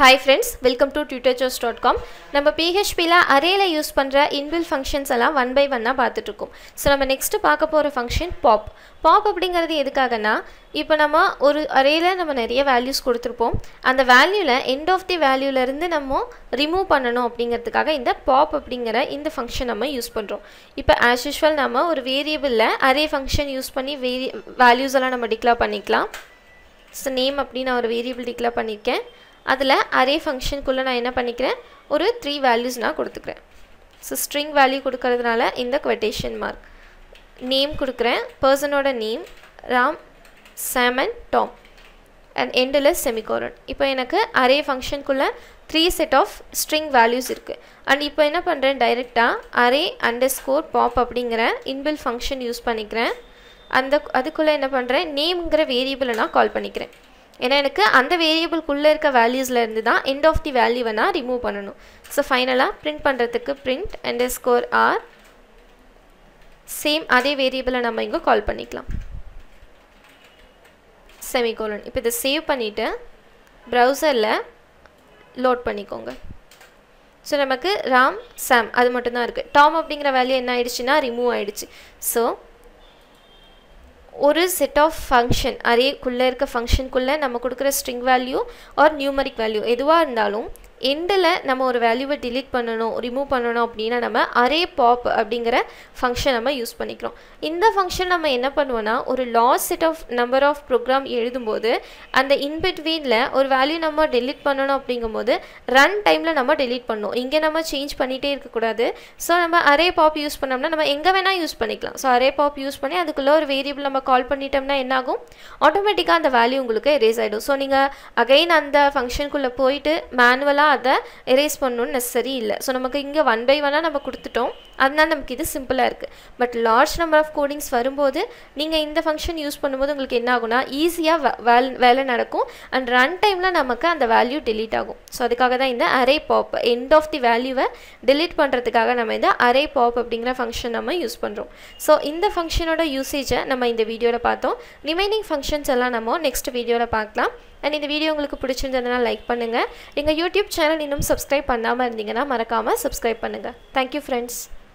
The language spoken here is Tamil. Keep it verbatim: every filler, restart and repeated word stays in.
Hi friends, welcome to tutorchoice dot com. நம்ம P H P ல arrayல யூஸ் பண்ற inbuilt functions எல்லாம் one by one பார்த்துட்டு இருக்கோம். சோ நம்ம next பார்க்க போற function pop. pop அப்படிங்கிறது எதுக்காகனா இப்போ நம்ம ஒரு arrayல நம்ம நிறைய values கொடுத்திருப்போம். அந்த வேல்யூல end of the valueல இருந்து நம்ம remove பண்ணனும் அப்படிங்கிறதுக்காக இந்த pop அப்படிங்கற இந்த function நம்ம யூஸ் பண்றோம். இப்போ as usual நாம ஒரு variableல array function யூஸ் பண்ணி values எல்லாம் நம்ம டிக்ளேர் பண்ணிக்கலாம். So name அப்படி நான் ஒரு variable டிக்ளேர் பண்ணிருக்கேன். அதில் array function குள்ள நான் என்ன பண்ணிக்கிறேன் ஒரு three values நான் கொடுத்துக்கிறேன். So string value கொடுக்கிறதுனால இந்த quotation mark name கொடுக்கிறேன் personோட name Ram Sam and Tom and endல semicolon. இப்போ எனக்கு array function குள்ள three set of string values இருக்கு. and இப்போ என்ன பண்றேன் டைரக்ட்டா array underscore pop அப்படிங்கற inbuilt function யூஸ் பண்ணிக்கிறேன். அந்த அதுக்குள்ள என்ன பண்றேன் nameங்கற வேரியபிளை நான் கால் பண்ணிக்கிறேன். ஏன்னா எனக்கு அந்த வேரியபிள் குள்ள இருக்க வேல்யூஸ்ல இருந்து தான் end of the value வேணா ரிமூவ் பண்ணனும். சோ ஃபைனலா பிரிண்ட் பண்றதுக்கு print underscore r சேம் அதே வேரியபிளை நம்ம இங்க கால் பண்ணிக்கலாம். செமிகோலன். இப்போ இத சேவ் பண்ணிட்டு browserல லோட் பண்ணிக்கோங்க. சோ நமக்கு ராம் சாம் அது மட்டும் தான் இருக்கு. டாம் அப்படிங்கற வேல்யூ என்ன ஆயிடுச்சுனா ரிமூவ் ஆயிடுச்சு. சோ ஒரு set of function array குள்ள இருக்க function குள்ள நம்ம கொடுக்கிற string value or numeric value எதுவா இருந்தாலும் endல நம்ம ஒரு வேல்யூவை delete பண்ணனும் remove பண்ணனும் அப்படினா நம்ம array pop அப்படிங்கற function நம்ம யூஸ் பண்ணிக்கிறோம். இந்த function நம்ம என்ன பண்ணுவோம்னா ஒரு large set of number of program எழுதும்போது அந்த in betweenல ஒரு வேல்யூ நம்ம delete பண்ணனும் அப்படிங்கும்போது run timeல நம்ம delete பண்ணனும். இங்க நம்ம change பண்ணிட்டே இருக்க கூடாது. சோ நம்ம array pop யூஸ் பண்ணோம்னா நம்ம எங்க வேணா யூஸ் பண்ணிக்கலாம். சோ array pop யூஸ் பண்ணி அதுக்குள்ள ஒரு வேரியபிள் நம்ம கால் பண்ணிட்டோம்னா என்ன ஆகும் ஆட்டோமேட்டிக்கா அந்த வேல்யூ உங்களுக்கு erase ஆயிடும். சோ நீங்க again அந்த function குள்ள போய்ட்டு மேனுவலா அத erase பண்ணனும் நெசசரி இல்ல. சோ நமக்கு இங்க one by one நம்ம கொடுத்துட்டோம். அதனால நமக்கு இது சிம்பிளா இருக்கு. But large number of codings வரும்போது நீங்க இந்த function யூஸ் பண்ணும்போது உங்களுக்கு என்ன ஆகும்னா ஈஸியா வேலை நடக்கும் and run timeல நமக்கு அந்த வேல்யூ delete ஆகும். சோ அதுக்காக தான் இந்த array pop end of the value-வை delete பண்றதுக்காக நம்ம இந்த array pop அப்படிங்கற function நம்ம யூஸ் பண்றோம். சோ இந்த functionோட யூசேஜை நம்ம இந்த வீடியோல பார்த்தோம். ரிமைனிங் functions எல்லாம் நம்ம next வீடியோல பார்க்கலாம். and இந்த வீடியோ உங்களுக்கு பிடிச்சிருந்ததுனா லைக் பண்ணுங்க. எங்க YouTube சேனல் இன்னும் subscribe பண்ணாம இருந்தீங்கனா மறக்காம subscribe பண்ணுங்க. Thank you friends.